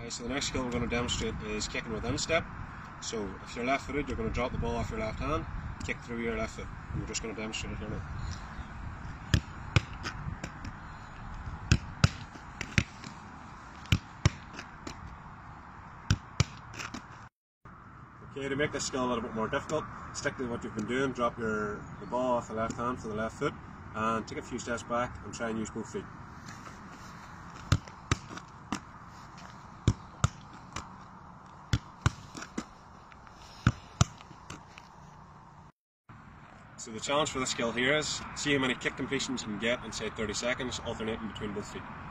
Okay, so the next skill we're going to demonstrate is kicking with instep. So if you're left footed, you're going to drop the ball off your left hand, kick through your left foot, and we're just going to demonstrate it here now. Okay, to make this skill a little bit more difficult, stick to what you've been doing, drop the ball off the left hand for the left foot, and take a few steps back and try and use both feet. So the challenge for this skill here is, see how many kick completions you can get inside 30 seconds, alternating between both feet.